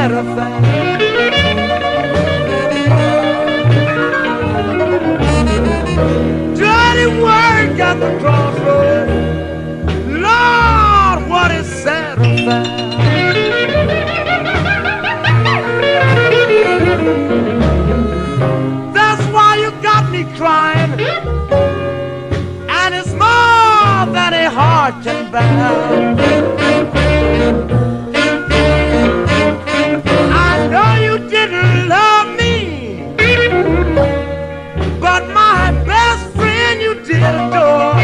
satisfied. Dirty work at the crossroads. Lord, what is satisfied? That's why you got me crying, and it's more than a heart can bear. I know you didn't love me, but my best friend you did adore.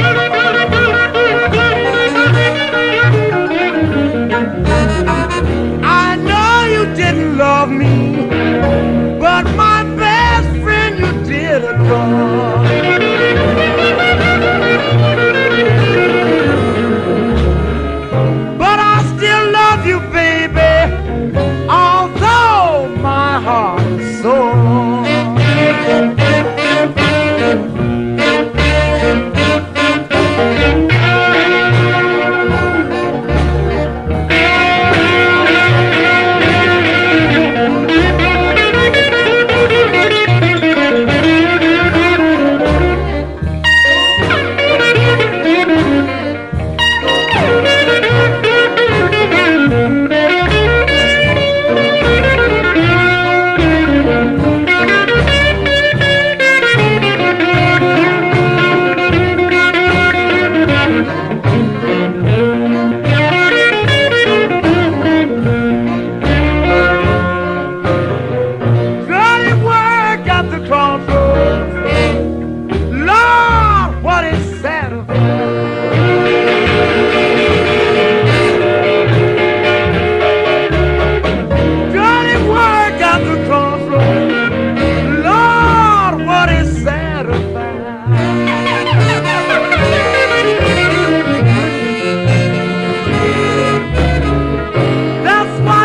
I know you didn't love me, but my best friend you did adore. But I still love you, baby, although my heart is sore.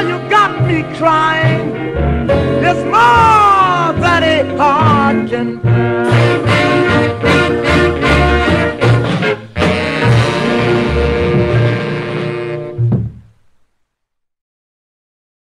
Crying, it's more than a heart can